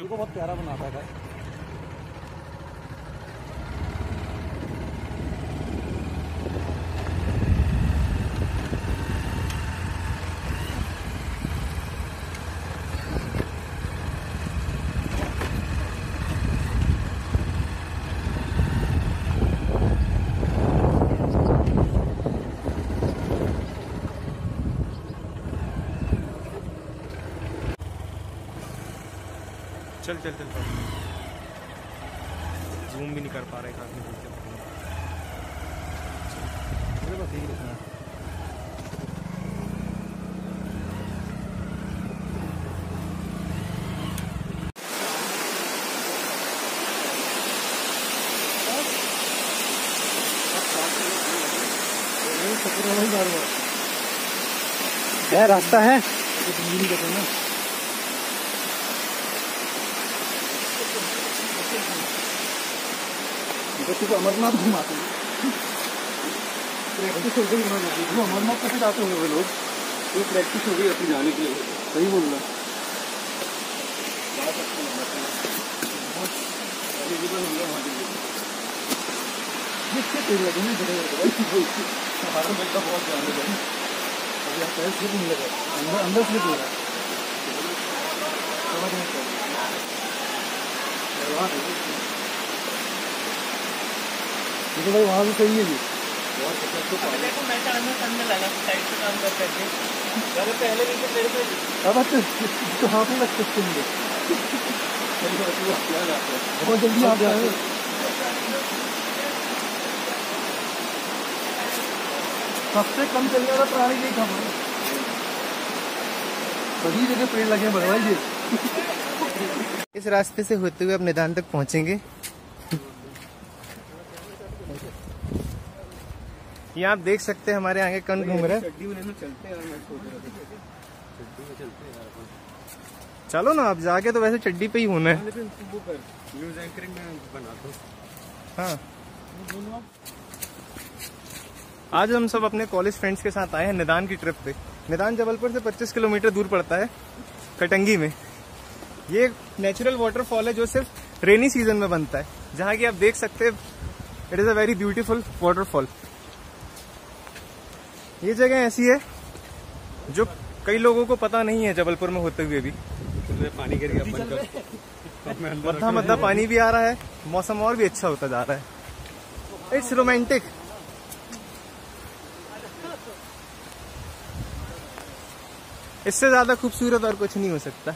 को बहुत प्यारा बनाता था। चल चल चल जूम भी नहीं कर पा रहे काफी दूर से। क्या रास्ता है ना। तो अमरनाथ घुमाते हैं, प्रैक्टिस हो गई वो अमरनाथ कैसे जाते होंगे वे लोग, तो प्रैक्टिस हो गई अपनी जाने के लिए। सही बोल रहा पेड़ लगे हैं बड़े हमारा बेटा बहुत ध्यान लगा अभी आप पैर स्लिप नहीं लगा अंदर स्लिप हो रहा है समझ नहीं तो भाई वहाँ भी सही है जी। देखो मैं करने लगा साइड से काम कर करके पहले भी तो मेरे पे अब तो हाथ में लग सकते हैं बहुत जल्दी आप जाए। सबसे कम चलने वाला प्राणी नहीं था सभी जगह पेड़ लगे बढ़वाई जी। इस रास्ते से होते हुए अब निदान तक पहुंचेंगे। यहाँ आप देख सकते हैं हमारे आगे कौन घूम रहा है। चलो ना आप जाके तो वैसे चड्डी पे ही होना है। हाँ आज हम सब अपने कॉलेज फ्रेंड्स के साथ आए हैं निदान की ट्रिप पे। निदान जबलपुर से 25 किलोमीटर दूर पड़ता है कटंगी में। ये नेचुरल वाटरफॉल है जो सिर्फ रेनी सीजन में बनता है, जहाँ की आप देख सकते हैं it is a very beautiful waterfall. ये जगह ऐसी है जो कई लोगों को पता नहीं है जबलपुर में होते हुए भी। पानी गिर गया मद्दा मद्दा पानी भी आ रहा है, मौसम और भी अच्छा होता जा रहा है। It's romantic. इससे ज्यादा खूबसूरत और कुछ नहीं हो सकता।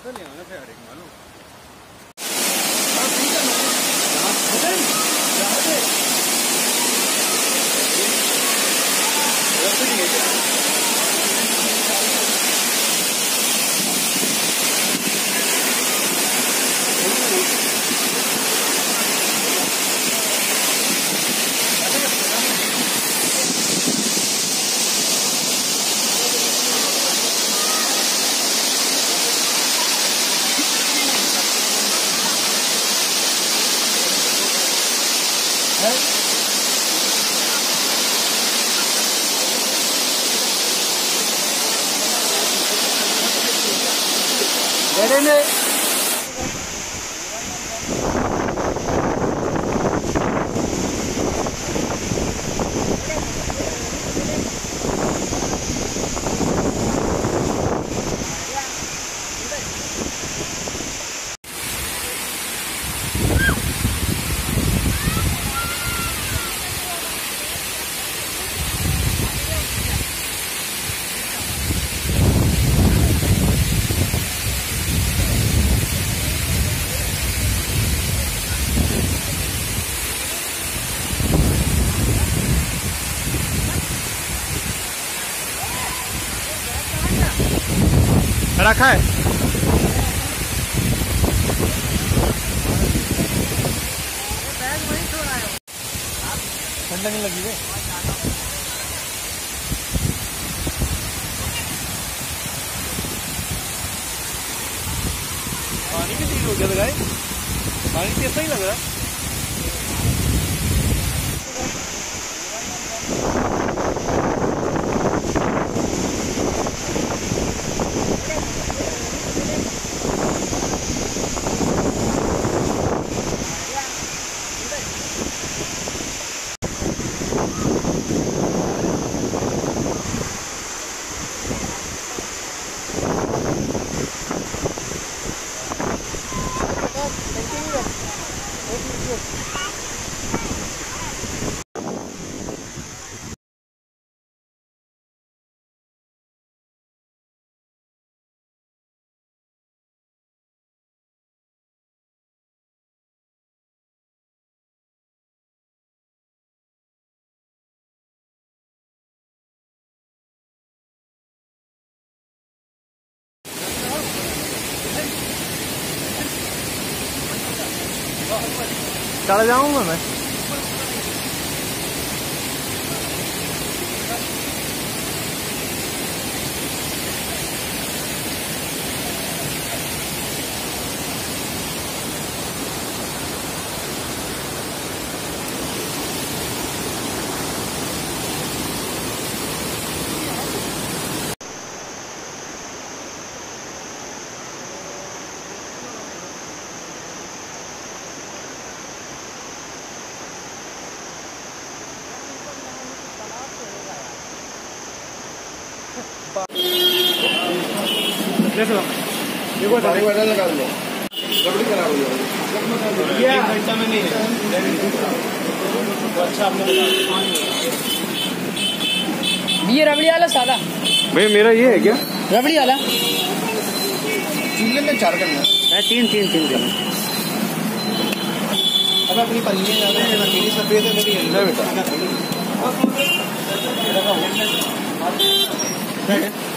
रखा है ठंडा नहीं लगी है। पानी की चीज हो गया लगाए, पानी कैसा ही लग रहा है। चढ़ जाऊंगा मैं। देखो लगा लो, रबड़ी खराब हो जाएगी। ये घंटा में नहीं है तो अच्छा आपने ये रबड़ी वाला सादा भैया मेरा ये है क्या रबड़ी वाला चूल्हे में 4 करना है। तीन अब अपनी पन्नी ज्यादा है, मेरी सफेद है, मेरी येलो है बेटा।